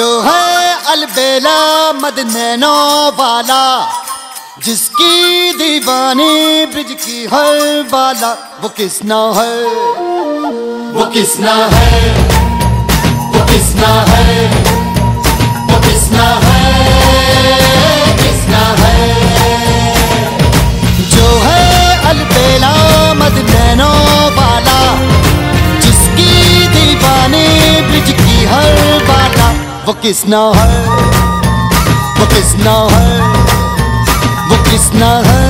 जो है अलबेला मद नैनो वाला, जिसकी दीवानी ब्रिज की हर बाला, वो किसना है, वो किसना है, वो किसना है, वो किसना है, किसना है। जो है अलबेला मद नैनो वाला, जिसकी दीवानी ब्रिज की हर बाला, वो किसना है, वो किसना है, वो किसना है।